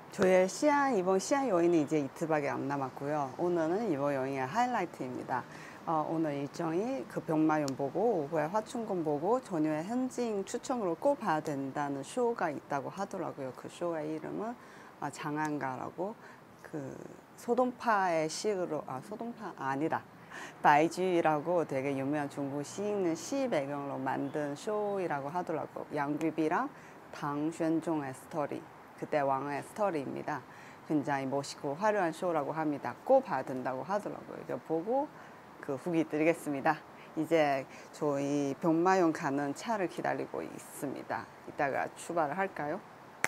저의 이번 시안 여행이 이제 이틀밖에 안 남았고요. 오늘은 이번 여행의 하이라이트입니다. 오늘 일정이 그 병마용 보고 오후에 화춘금 보고 저녁에 현지인 추천으로 꼭 봐야 된다는 쇼가 있다고 하더라고요. 그 쇼의 이름은 장안가라고 그 소동파의 시로 소동파 아니다. 바이쥐라고 되게 유명한 중국 시인의 시 배경으로 만든 쇼이라고 하더라고요. 양귀비랑 당宣종의 스토리, 그때 왕의 스토리입니다. 굉장히 멋있고 화려한 쇼라고 합니다. 꼭 봐야 된다고 하더라고요. 이거 보고 그 후기 드리겠습니다. 이제 저희 병마용 가는 차를 기다리고 있습니다. 이따가 출발을 할까요?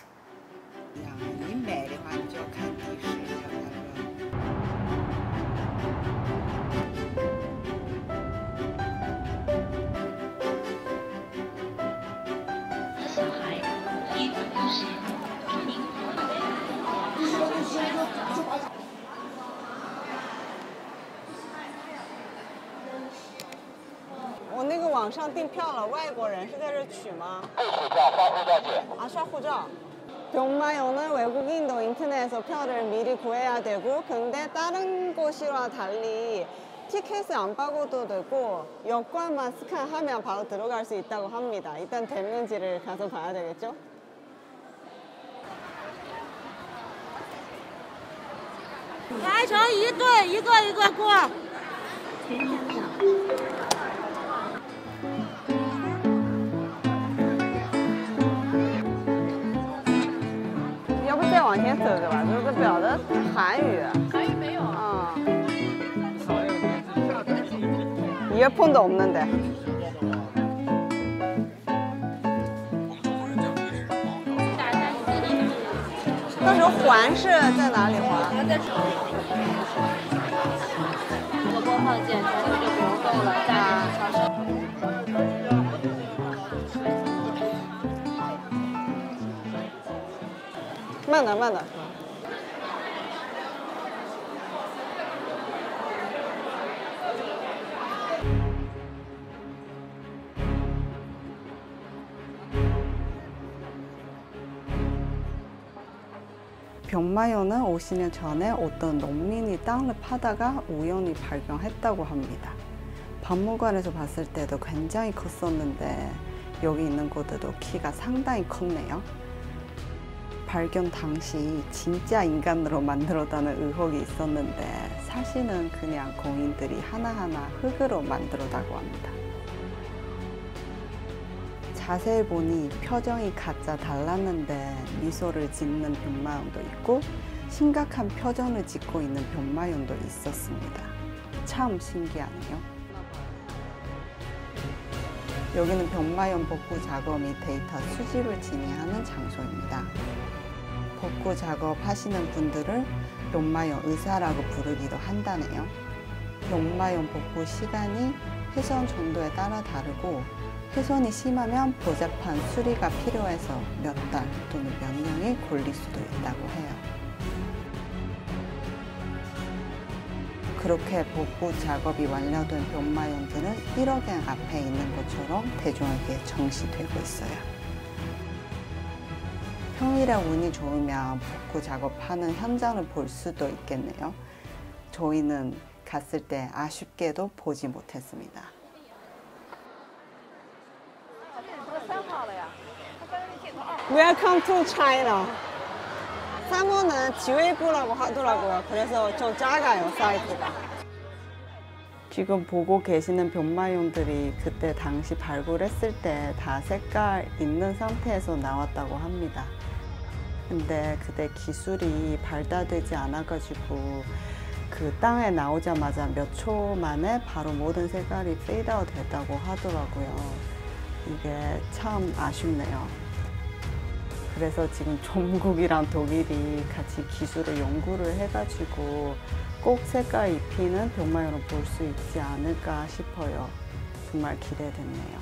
我那个网上订票了，外国人是在这取吗？刷护照。 병마용은 외국인도 인터넷에서 표를 미리 구해야 되고, 근데 다른 곳이와 달리 티켓을 안 바꿔도 되고 여권만 스캔하면 바로 들어갈 수 있다고 합니다. 일단 됐는지를 가서 봐야 되겠죠? 排成一队，一个一个过。 要不再往前走对吧？这表的韩语。 韩语没有。 이어폰도 없는데. 到时候环是在哪里环？ 这个播放键全部就不用动了，再调整。 慢点，慢点。 병마용은 50년 전에 어떤 농민이 땅을 파다가 우연히 발견했다고 합니다. 박물관에서 봤을 때도 굉장히 컸었는데 여기 있는 곳에도 키가 상당히 컸네요. 발견 당시 진짜 인간으로 만들었다는 의혹이 있었는데 사실은 그냥 공인들이 하나하나 흙으로 만들었다고 합니다. 자세히 보니 표정이 각자 달랐는데 미소를 짓는 병마용도 있고 심각한 표정을 짓고 있는 병마용도 있었습니다. 참 신기하네요. 여기는 병마용 복구 작업 및 데이터 수집을 진행하는 장소입니다. 복구 작업 하시는 분들을 병마용 의사라고 부르기도 한다네요. 병마용 복구 시간이 훼손 정도에 따라 다르고 훼손이 심하면 복잡한 수리가 필요해서 몇 달 또는 몇 년이 걸릴 수도 있다고 해요. 그렇게 복구 작업이 완료된 병마용들은 1호경 앞에 있는 것처럼 대중에게 전시되고 있어요. 평일에 운이 좋으면 복구 작업하는 현장을 볼 수도 있겠네요. 저희는 갔을 때 아쉽게도 보지 못했습니다. Welcome to China. 사모는 지회부라고 하더라고요. 그래서 좀 작아요, 사이즈가. 지금 보고 계시는 병마용들이 그때 당시 발굴했을 때 다 색깔 있는 상태에서 나왔다고 합니다. 근데 그때 기술이 발달되지 않아가지고 그 땅에 나오자마자 몇 초 만에 바로 모든 색깔이 페이드아웃 됐다고 하더라고요. 이게 참 아쉽네요. 그래서 지금 중국이랑 독일이 같이 기술을 연구를 해가지고 꼭 색깔 입히는 병마용을 볼 수 있지 않을까 싶어요. 정말 기대되네요.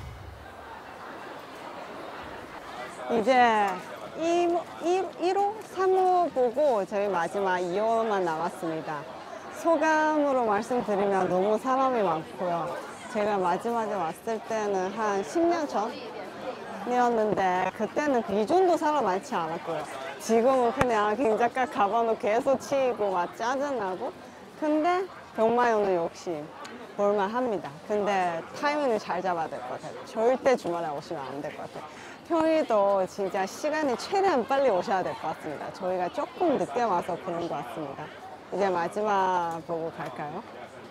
이제 1호, 3호 보고 저희 마지막 2호만 남았습니다. 소감으로 말씀드리면 너무 사람이 많고요. 제가 마지막에 왔을 때는 한 10년 전이었는데 그때는 이 정도 사람 많지 않았고요. 지금은 그냥 김작가 가방도 계속 치이고 막 짜증나고. 근데 병마용은 역시 볼만합니다. 근데 타이밍을 잘 잡아야 될 것 같아요. 절대 주말에 오시면 안 될 것 같아요. 평일도 진짜 시간이 최대한 빨리 오셔야 될 것 같습니다. 저희가 조금 늦게 와서 그런 것 같습니다. 이제 마지막 보고 갈까요?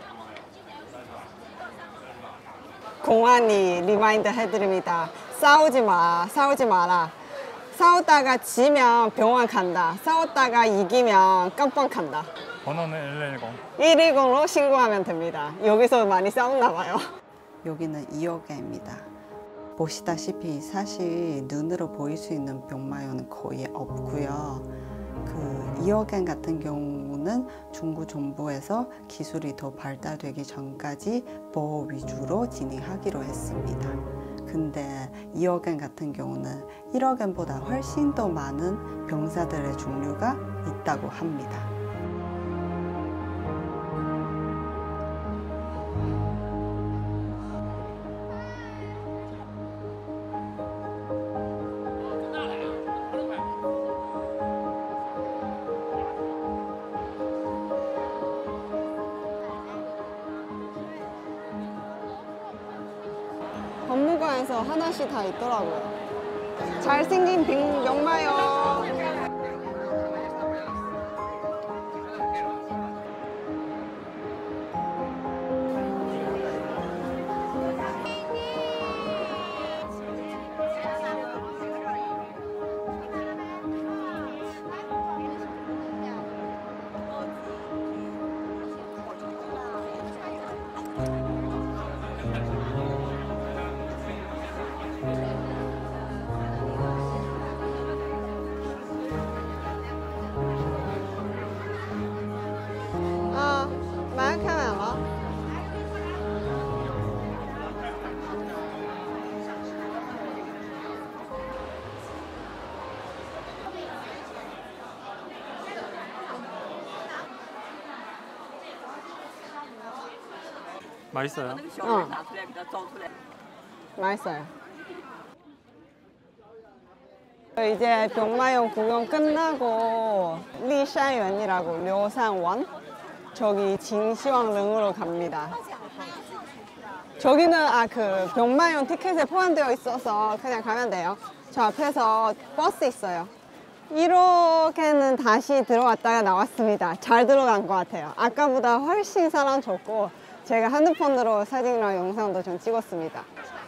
공안이 리마인드 해드립니다. 싸우지 마, 싸우지 마라. 싸우다가 지면 병원 간다. 싸웠다가 이기면 깜빵 간다. 번호는 110. 110으로 신고하면 됩니다. 여기서 많이 싸웠나 봐요. 여기는 2호개입니다. 보시다시피 사실 눈으로 보일 수 있는 병마요는 거의 없고요. 그 2호개 같은 경우는 중국 정부에서 기술이 더 발달되기 전까지 보호 위주로 진행하기로 했습니다. 근데 2호겐 같은 경우는 1호겐보다 훨씬 더 많은 병사들의 종류가 있다고 합니다. 박물관에서 하나씩 다 있더라고요. 잘생긴 병마요. 맛있어요? 맛있어요. 이제 병마용 구경 끝나고 리샤유엔이라고 료산원 저기 진시황릉으로 갑니다. 저기는 그 병마용 티켓에 포함되어 있어서 그냥 가면 돼요. 저 앞에서 버스 있어요. 이렇게는 다시 들어왔다가 나왔습니다. 잘 들어간 것 같아요. 아까보다 훨씬 사람 적고 제가 핸드폰으로 사진이랑 영상도 좀 찍었습니다.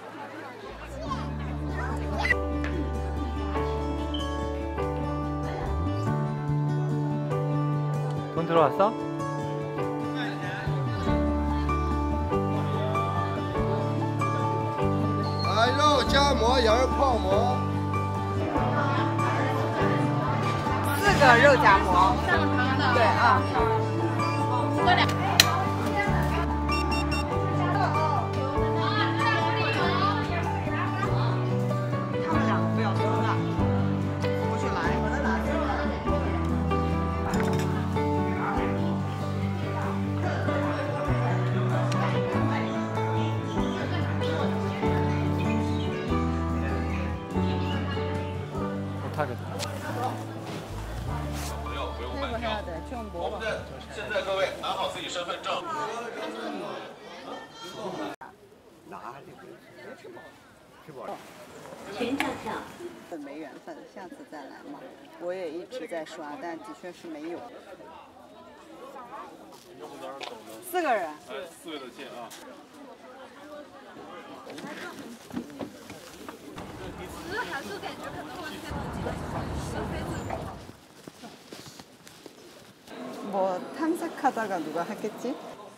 돈 들어왔어? 肉夹馍、羊肉泡馍。 4个肉夹馍。对啊。 多两。 他们两个不要多大，过去来。 못하겠다. 那个해야 돼. 좀 멀어. 现在各位拿好自己身份证。 全站票。 没缘分，下次再来嘛。我也一直在刷，但的确是没有。4个人。 来4位的线啊。 뭐 탐색하다가 누가 했겠지?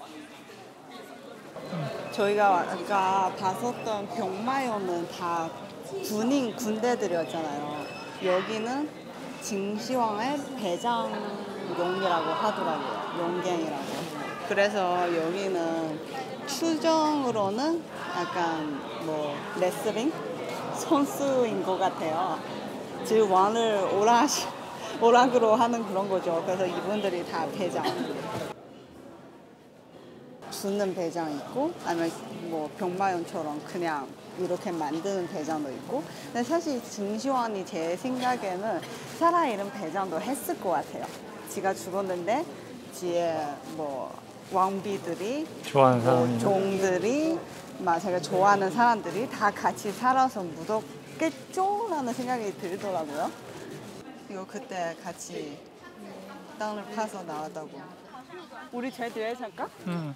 저희가 아까 봤었던 병마요는 다 군대들이었잖아요. 여기는 징시황의 배장용이라고 하더라고요. 용갱이라고. 그래서 여기는 추정으로는 약간 뭐 레슬링 선수인 것 같아요. 즉 왕을 오락으로 하는 그런 거죠. 그래서 이분들이 다 배장. 붓는 배장 있고 아니면 뭐 병마용처럼 그냥 이렇게 만드는 배장도 있고. 근데 사실 진시황이 제 생각에는 살아있는 배장도 했을 것 같아요. 지가 죽었는데 뒤에 뭐 왕비들이 좋아하는 뭐 사람이 종들이 막 자기가 좋아하는 사람들이 다 같이 살아서 묻었겠죠라는 생각이 들더라고요. 이거 그때 같이 땅을 파서 나왔다고. 우리 제일 뒤에 잠깐?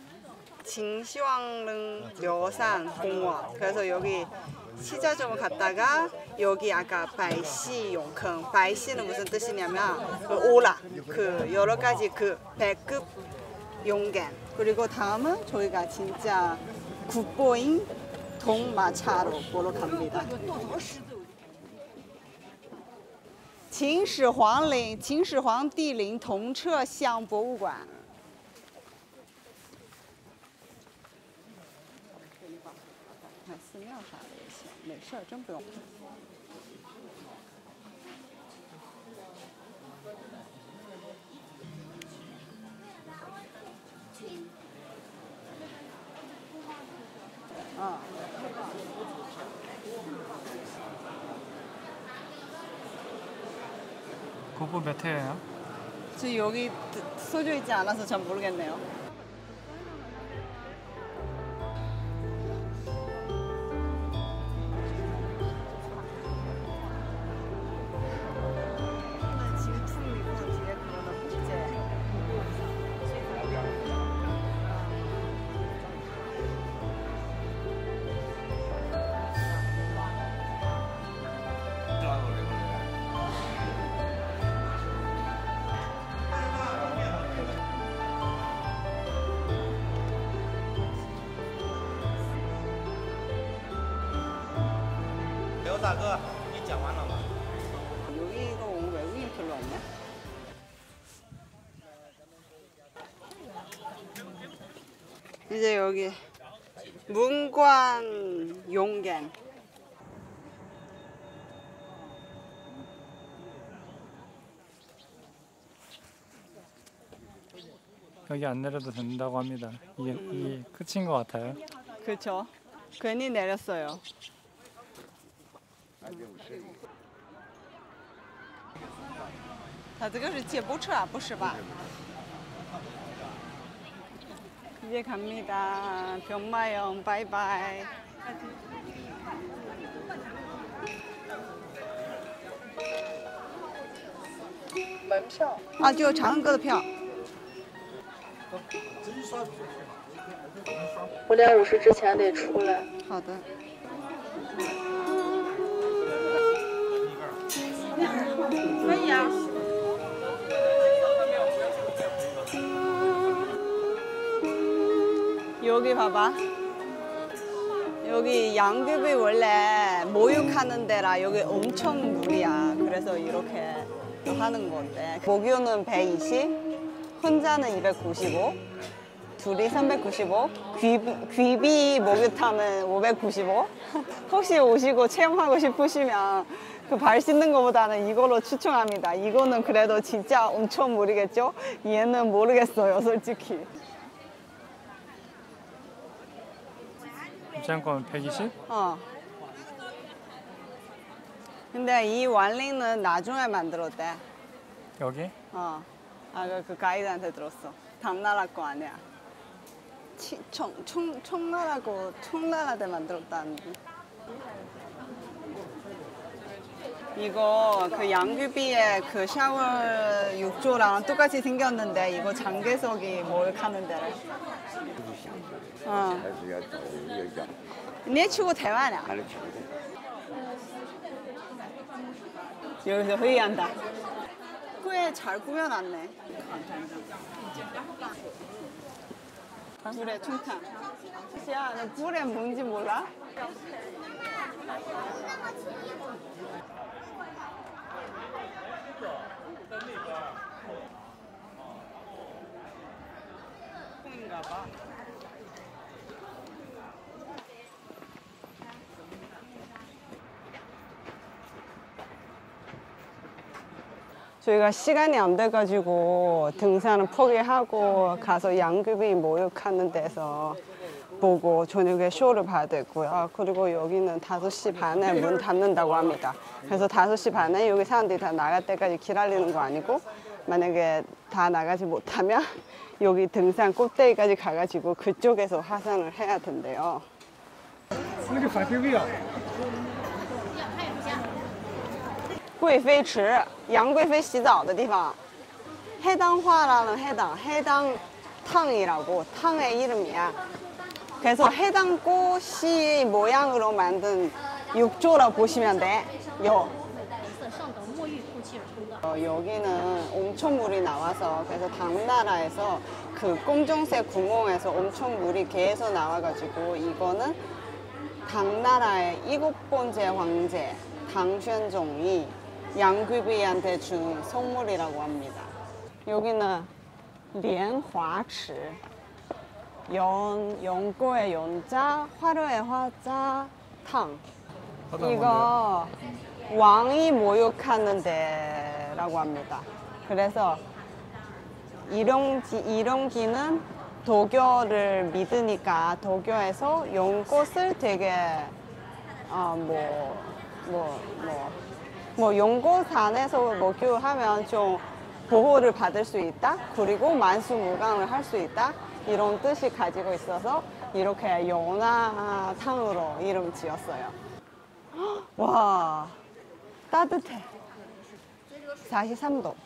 진시황릉 려산 공원. 그래서 여기 시자점을 갔다가 여기 아까 바이시 용坑. 바이시는 무슨 뜻이냐면 그 오라. 그 여러 가지 그 배급 용견. 그리고 다음은 저희가 진짜 국보인 동마차로 보러 갑니다.秦始皇帝陵铜车像博物馆。买寺庙啥的也行，没事儿，真不用。啊。 고부 몇 회예요? 지금 여기 써져 있지 않아서 잘 모르겠네요. 질풍이고 뒤에 그거는 복제. 여기가 오늘 외국인 별로 없네. 이제 여기 문관 용견. 여기 안 내려도 된다고 합니다. 이게 끝인 것 같아요. 그렇죠. 괜히 내렸어요. 아, 这个是接驳车啊，不是吧？ 이제 갑니다. 병마용 바이바이. 아, 就长歌的票。 5:50之前得出来。 好的。可以啊。 여기 봐봐. 여기 양귀비 원래 모육하는 데라 여기 엄청 물이야. 그래서 이렇게 하는 건데. 목유는 120, 혼자는 295, 둘이 395, 귀비 목욕탕은 595. 혹시 오시고 체험하고 싶으시면 그 발 씻는 것보다는 이걸로 추천합니다. 이거는 그래도 진짜 엄청 물이겠죠? 얘는 모르겠어요, 솔직히. 입장권 120? 어. 근데 이 완링은 나중에 만들었대. 여기? 어. 아까 그 가이드한테 들었어. 당나라 거 아니야. 청나라고 청나라 때 만들었다는데. 이거 그 양귀비의 그 샤워 욕조랑 똑같이 생겼는데 이거 장개석이 목욕하는 데래. 어. 还是要找人要讲， 니 치고 대화냐? 还是求的。 여기서 회의한다. 꽤 잘 꾸며놨네. 굴에 충탕. 야, 너 굴에 뭔지 몰라? 콩인가 봐. 저희가 시간이 안 돼가지고 등산을 포기하고 가서 양귀비 모욕하는 데서 보고 저녁에 쇼를 봐야 되고요. 그리고 여기는 5시 반에 문 닫는다고 합니다. 그래서 5시 반에 여기 사람들이 다 나갈 때까지 기다리는 거 아니고 만약에 다 나가지 못하면 여기 등산 꼭대기까지 가가지고 그쪽에서 하산을 해야 된대요. 那个反对味啊。 贵妃池，杨贵妃洗澡的地方。 해당화라는 해당탕이라고 탕의 이름이야. 그래서 해당 꽃이 모양으로 만든 육조라고 보시면 돼. 여기는 엄청 물이 나와서 그래서 당나라에서 그 검정색 구멍에서 엄청 물이 계속 나와가지고 이거는 당나라의 7번째 황제 당宣종이 양귀비한테 준 선물이라고 합니다. 여기는 莲花池 연고의 연자, 화려의 화자, 탕. 이거 왕이 모욕하는 데라고 합니다. 그래서 일용기는 도교를 믿으니까 도교에서 연꽃을 되게 연꽃산에서 목욕하면 좀 보호를 받을 수 있다. 그리고 만수무강을 할 수 있다. 이런 뜻이 가지고 있어서 이렇게 연화탕으로 이름 지었어요. 와, 따뜻해. 43도.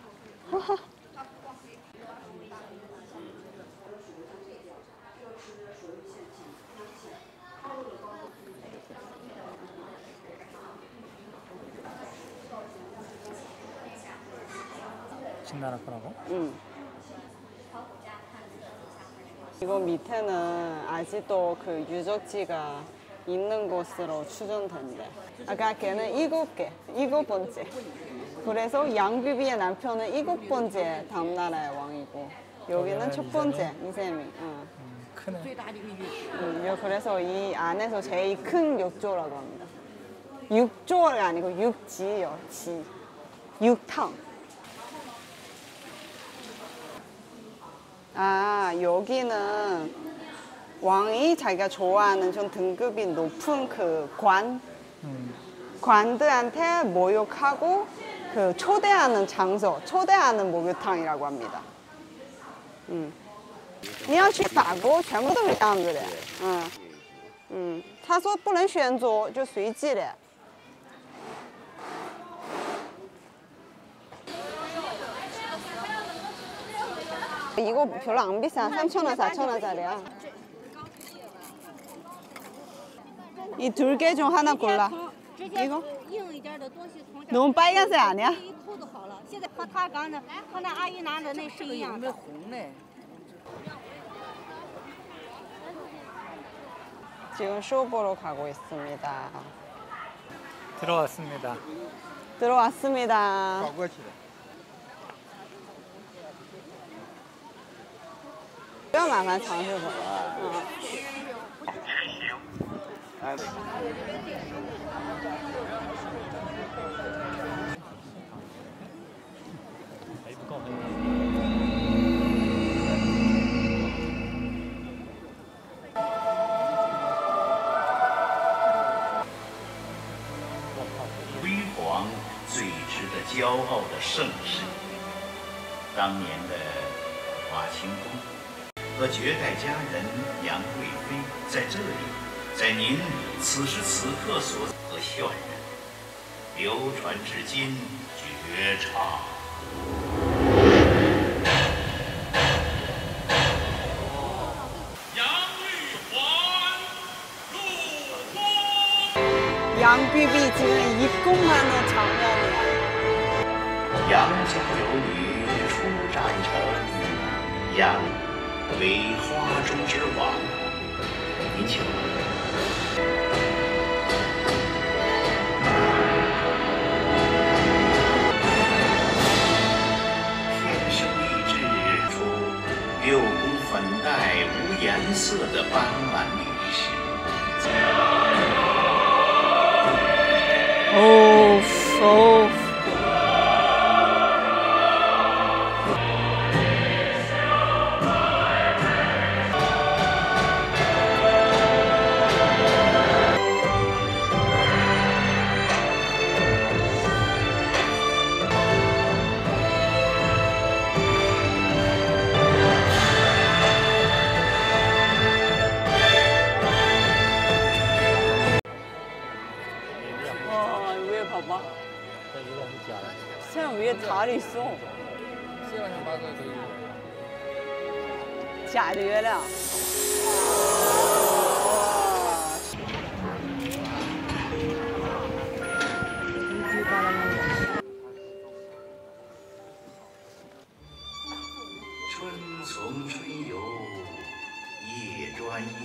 진나라 거라고? 응. 이거 밑에는 아직도 그 유적지가 있는 곳으로 추정된대. 아까 걔는 7번째. 그래서 양귀비의 남편은 7번째 당나라의 왕이고 여기는 첫 번째 이세미. 크네. 그래서 이 안에서 제일 큰 욕조라고 합니다. 육조가 아니고 육지요, 지. 육탕. 여기는 왕이 자기가 좋아하는 좀 등급이 높은 그 관들한테 모욕하고 그 초대하는 장소, 초대하는 목욕탕이라고 합니다. 你要去法国全部都是这样子的。他说不能选择，就随机的。 이거 별로 안 비싸. 3,000원, 4,000원짜리야. 이 2개 중 하나 골라. 이거? 너무 빨간색 아니야? 지금 쇼 보러 가고 있습니다. 들어왔습니다. 들어왔습니다. 跑过去的。 不要麻烦尝试过。 辉煌最值得骄傲的盛世，当年的华清宫和绝代佳人杨贵妃在这里，在您此时此刻所和渲染，流传至今，绝唱。杨玉环入宫， 양귀비 지금 입궁하는 장면이야. 杨家有女初战城，杨为花中之王。您请。天生丽质出六宫粉黛无颜色的斑斓女士。 哦， 里있어? 假的月亮。 春从春游夜专夜，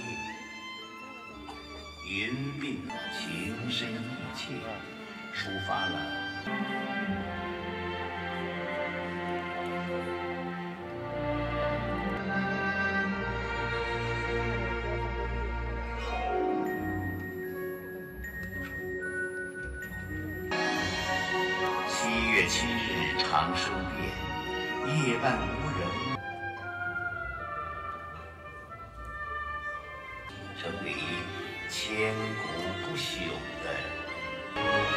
云鬓情深意切，抒发了。7月7日长生殿，夜半无人，成为千古不朽的。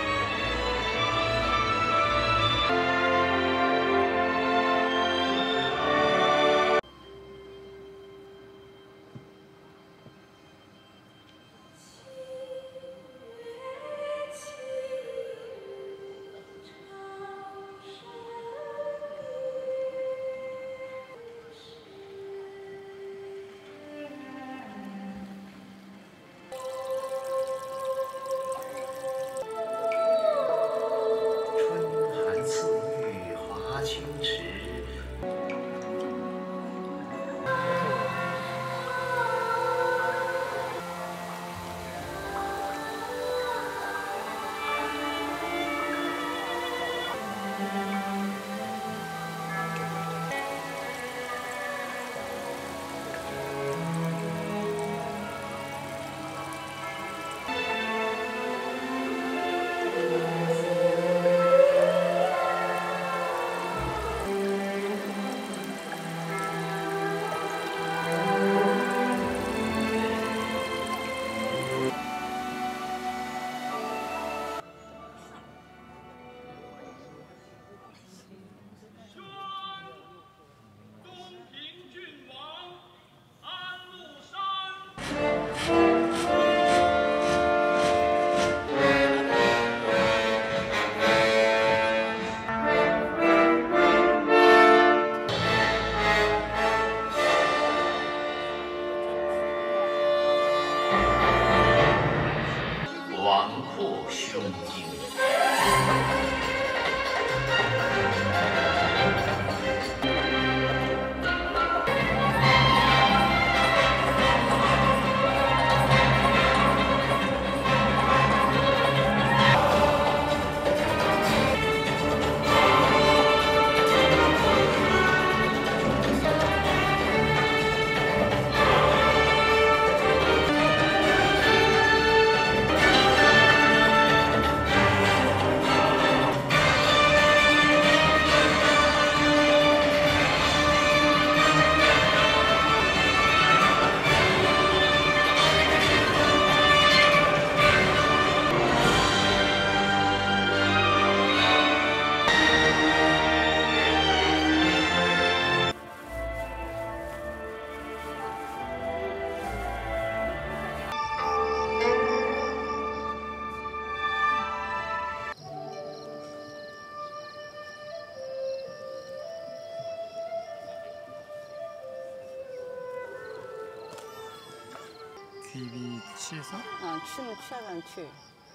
귀비 취해서? 취는 취하잖아, 취.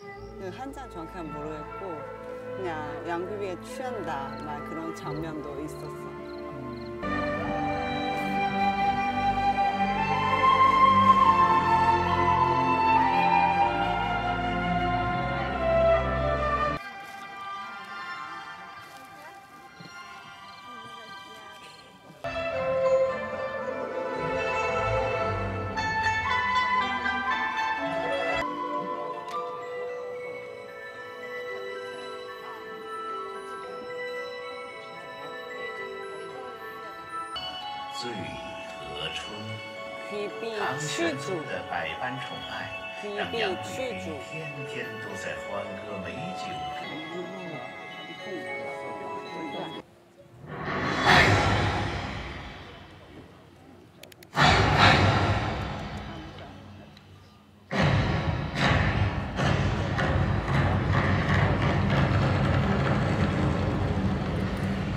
한자 정확히 모르겠고, 그냥 양귀비에 취한다, 막 그런 장면도 있었어. 醉和春， 귀비 唐玄 취주. 宗的百般宠爱，让杨贵妃天天都在欢歌美酒中。 아,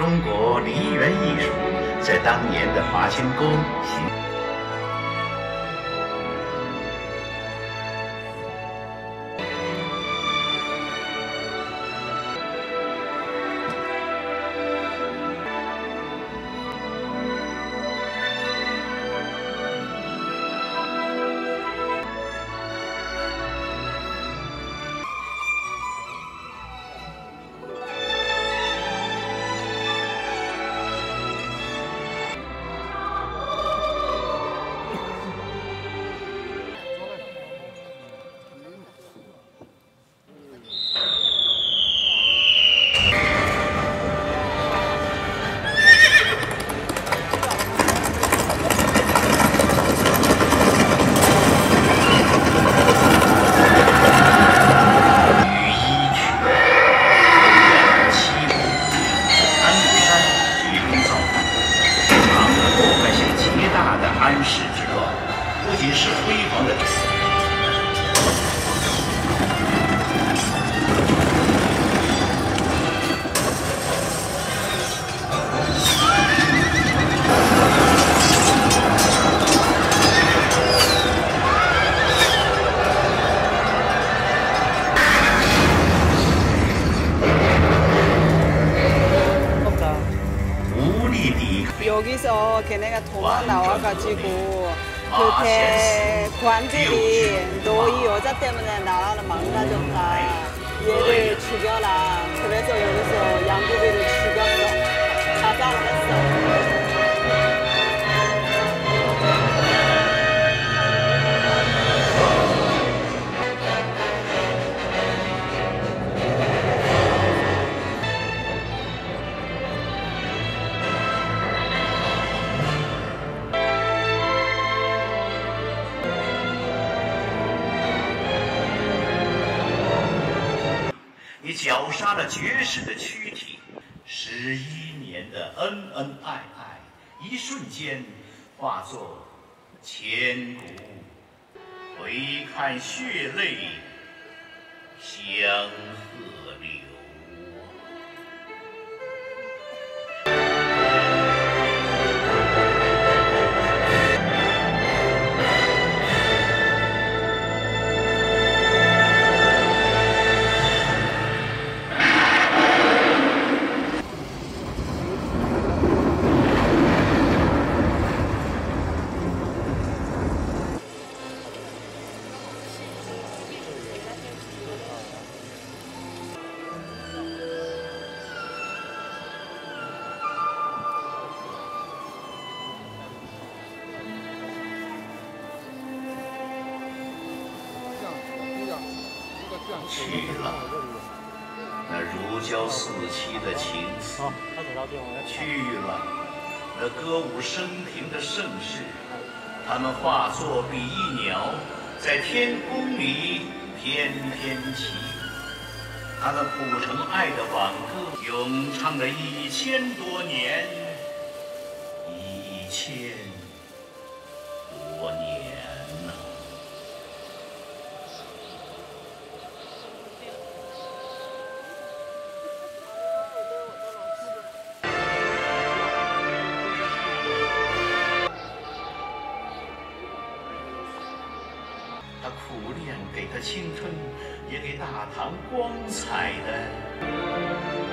中国梨园艺术在当年的华清宫形。 여기서 걔네가 도망 나와가지고 그 대관들이 너 이 여자 때문에 나라를 망가졌다. 얘를 죽여라. 그래서 여기서 양고비를 죽였어. 자살을 했어. 你绞杀了绝世的躯体，11年的恩恩爱爱，一瞬间化作千古。回看血泪相和流。去了，那如胶似漆的情思；去了，那歌舞升平的盛世。他们化作比翼鸟，在天空里翩翩起舞。他们谱成爱的挽歌，咏唱了1000多年，1000多年呐。他苦练，给他青春，也给大唐光彩的。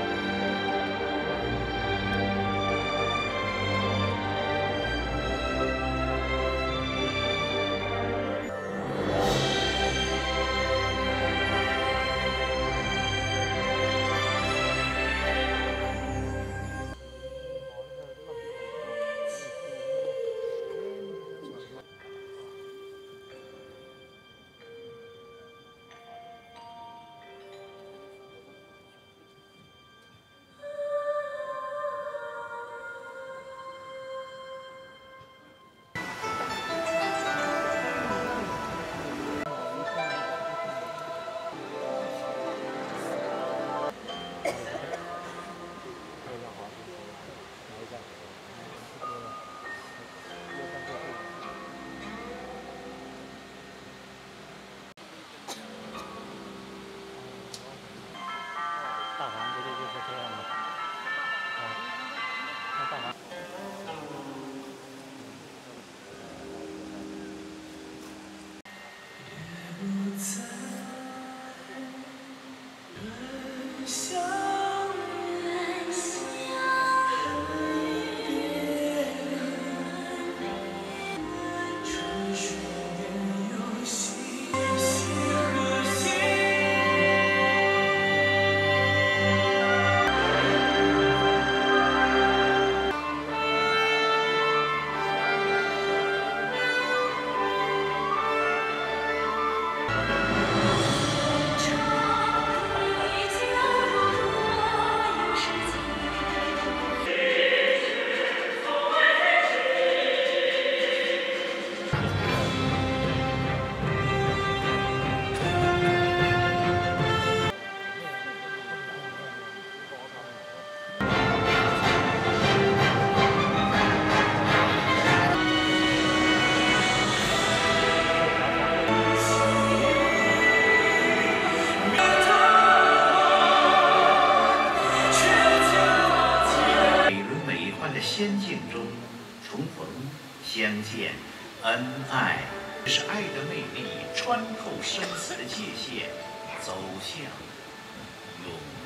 中重逢、相见、恩爱，是爱的魅力穿透生死的界限，走向永